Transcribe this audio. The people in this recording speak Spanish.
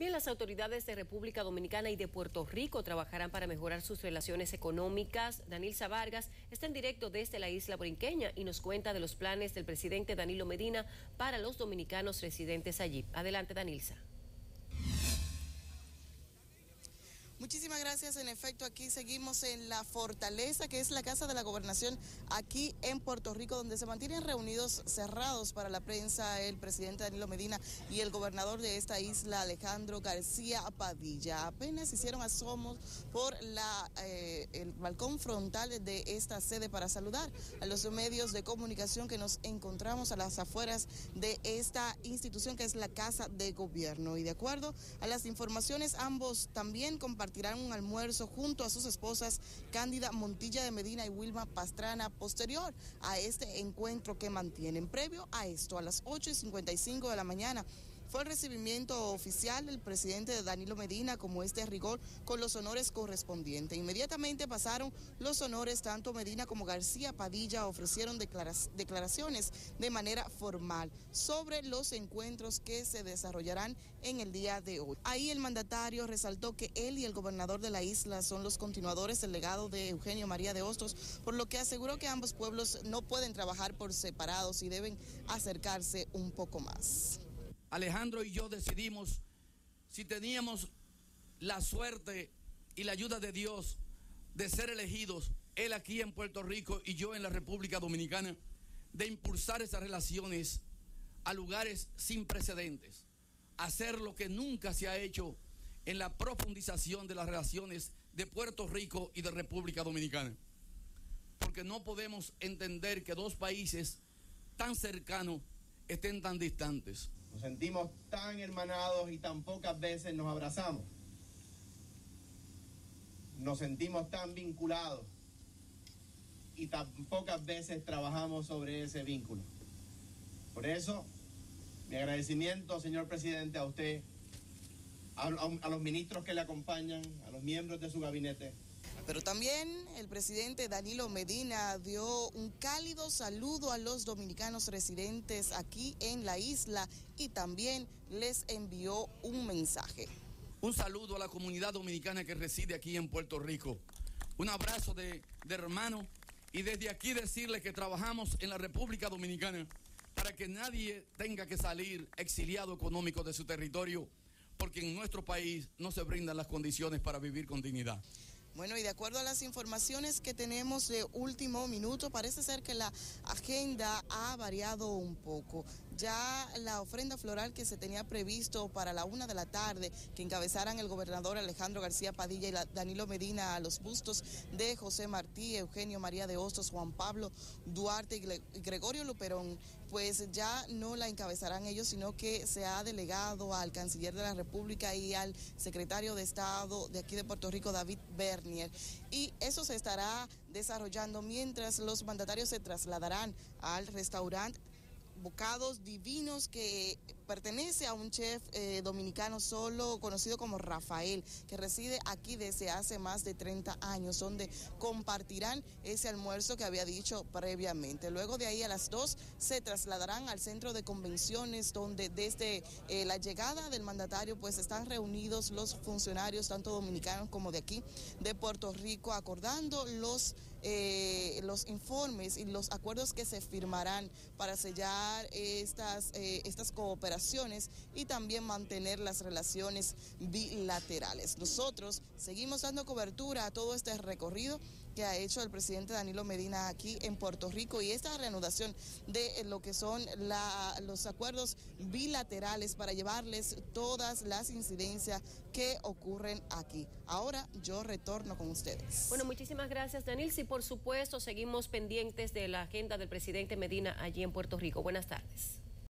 Bien, las autoridades de República Dominicana y de Puerto Rico trabajarán para mejorar sus relaciones económicas. Danilza Vargas está en directo desde la isla borinqueña y nos cuenta de los planes del presidente Danilo Medina para los dominicanos residentes allí. Adelante, Danilza. Muchísimas gracias. En efecto, aquí seguimos en la Fortaleza, que es la Casa de la Gobernación aquí en Puerto Rico, donde se mantienen reunidos cerrados para la prensa el presidente Danilo Medina y el gobernador de esta isla, Alejandro García Padilla. Apenas hicieron asomos por el balcón frontal de esta sede para saludar a los medios de comunicación que nos encontramos a las afueras de esta institución, que es la Casa de Gobierno. Y de acuerdo a las informaciones, ambos también compartirán un almuerzo junto a sus esposas Cándida Montilla de Medina y Wilma Pastrana posterior a este encuentro que mantienen. Previo a esto, a las 8:55 de la mañana, fue el recibimiento oficial del presidente Danilo Medina, como es de rigor, con los honores correspondientes. Inmediatamente pasaron los honores, tanto Medina como García Padilla ofrecieron declaraciones de manera formal sobre los encuentros que se desarrollarán en el día de hoy. Ahí el mandatario resaltó que él y el gobernador de la isla son los continuadores del legado de Eugenio María de Hostos, por lo que aseguró que ambos pueblos no pueden trabajar por separados y deben acercarse un poco más. Alejandro y yo decidimos, si teníamos la suerte y la ayuda de Dios de ser elegidos, él aquí en Puerto Rico y yo en la República Dominicana, de impulsar esas relaciones a lugares sin precedentes, hacer lo que nunca se ha hecho en la profundización de las relaciones de Puerto Rico y de República Dominicana. Porque no podemos entender que dos países tan cercanos estén tan distantes. Nos sentimos tan hermanados y tan pocas veces nos abrazamos. Nos sentimos tan vinculados y tan pocas veces trabajamos sobre ese vínculo. Por eso, mi agradecimiento, señor presidente, a usted, a los ministros que le acompañan, a los miembros de su gabinete. Pero también el presidente Danilo Medina dio un cálido saludo a los dominicanos residentes aquí en la isla y también les envió un mensaje. Un saludo a la comunidad dominicana que reside aquí en Puerto Rico. Un abrazo de hermano, y desde aquí decirle que trabajamos en la República Dominicana para que nadie tenga que salir exiliado económico de su territorio, porque en nuestro país no se brindan las condiciones para vivir con dignidad. Bueno, y de acuerdo a las informaciones que tenemos de último minuto, parece ser que la agenda ha variado un poco. Ya la ofrenda floral que se tenía previsto para la 1 de la tarde, que encabezaran el gobernador Alejandro García Padilla y Danilo Medina a los bustos de José Martí, Eugenio María de Hostos, Juan Pablo Duarte y Gregorio Luperón, pues ya no la encabezarán ellos, sino que se ha delegado al canciller de la República y al secretario de Estado de aquí de Puerto Rico, David Bernier. Y eso se estará desarrollando mientras los mandatarios se trasladarán al restaurante Bocados Divinos, que pertenece a un chef dominicano solo, conocido como Rafael, que reside aquí desde hace más de 30 años, donde compartirán ese almuerzo que había dicho previamente. Luego de ahí a las 2 se trasladarán al centro de convenciones, donde desde la llegada del mandatario pues están reunidos los funcionarios, tanto dominicanos como de aquí, de Puerto Rico, acordando los informes y los acuerdos que se firmarán para sellar estas cooperaciones y también mantener las relaciones bilaterales. Nosotros seguimos dando cobertura a todo este recorrido que ha hecho el presidente Danilo Medina aquí en Puerto Rico y esta reanudación de lo que son los acuerdos bilaterales para llevarles todas las incidencias que ocurren aquí. Ahora yo retorno con ustedes. Bueno, muchísimas gracias, Danilza, y por supuesto seguimos pendientes de la agenda del presidente Medina allí en Puerto Rico. Buenas tardes.